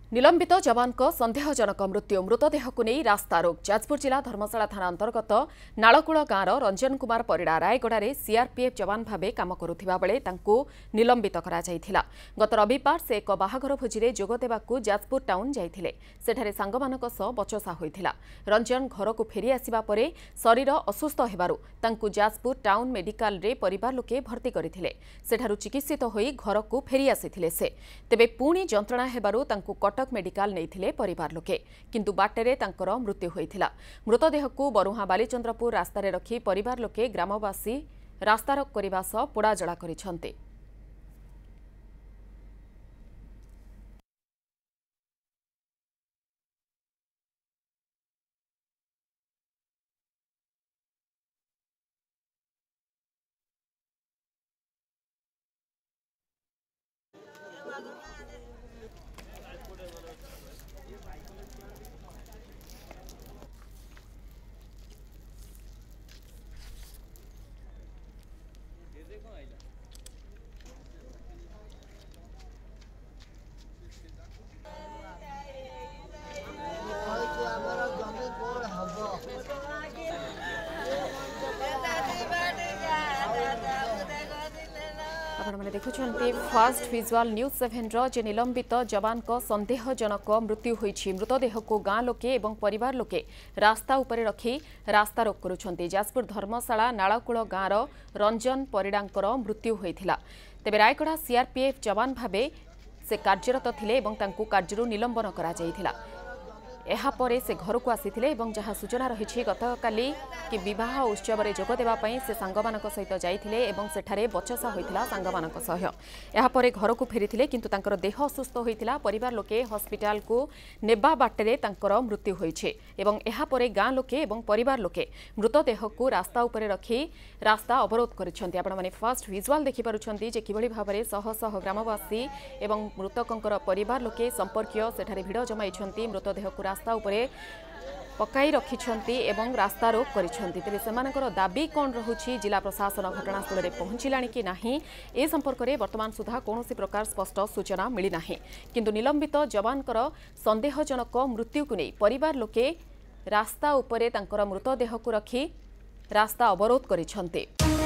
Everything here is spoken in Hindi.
निलंबित जवान सन्देहजनक मृत्यु मृतदेह को नहीं रास्ता रोक जाजपुर जिला धर्मशाला थाना अंतर्गत नालकूल गाँव रंजन कुमार परिड़ा रायगड़ा में सीआरपीएफ जवान भाव काम करुवा बेले निलंबित करा गत रविवार से एक बाहाघर भोजी जोगदेवा जाजपुर टाउन जाइथिले सेठारे सांगमानक सह बचसा होइथिला। रंजन घर को फेरी आसिबा परे शरीर असुस्थ हेबारु तांकु जाजपुर टाउन मेडिकल रे परिवार लोके भर्ती करथिले। सेठारु चिकित्सित होई घर को फेरी आसिथिले से तेबे पुणी जंत्रणा हेबारु तांकु कटक मेडिकल नैथिले परिवार लोके किंतु बाटेरे तांकर मृत्यु होइथिला। मृतदेह को बरुहा बालीचंद्रपुर रास्ता रे रखी परिवार लोके ग्रामवासी रास्तारोक करबा सह पोड़ाजला करिसंते। आपने देखुंट फास्ट विजुआल न्यूज 7 जे निलंबित जवान सन्देहजनक मृत्यु होइछि। मृतदेह को गाँ लोके और परिवार लोके रास्ता उपरे रखी रास्ता रोक करुछन्ति। जाजपुर धर्मशाला नालकूल गाँव रंजन परिडांकर मृत्यु होइथिला। तेबे रायगड़ा सीआरपीएफ जवान भावे से कार्यरत थिले एवं तांकु कार्यरु निलंबन करा जायथिला। एहा परे से घर को आसीथिले एवं जहाँ सूचना रही गतकाली कि विवाह उत्सव में जोगदेवा से सांगमानक सहित जाइथिले एवं सेठारे बचसा होइथिला सांगमानक सह। एहा परे घर को फेरिथिले किंतु तांकर देह असुस्थ होइथिला। परिवार लोके हॉस्पिटल को नेबा बाटरे तांकर मृत्यु होइछे एवं एहा परे गाँ लोके एवं परिवार लोके मृतदेह को रास्ता उपरे रखी रास्ता अवरोध करिसंति। आपण माने फास्ट विजुआल देखि पारुछंती जे किभଳି भाबरे शह शह ग्रामवासी एवं मृतकंकर परिवार लोके संपर्कीय सेठारे भिड़ जमाइछंती। मृतदेह को रास्ता उपरे पकाई रखिछंती एवं रास्ता रोक करिछंती। तेबे सेमानकर दाबी कोन रहुछि जिला प्रशासन घटनास्थल में पहुंचिलानी कि नाही ए संपर्क में वर्तमान सुधा कौनसी प्रकार स्पष्ट सूचना मिली नाही। किंतु निलंबित जवानकर सन्देहजनक मृत्यु को नहीं परिवार लोके रास्ता उपरे तांकर मृतदेह को रखी रास्ता अवरोध करिछंती।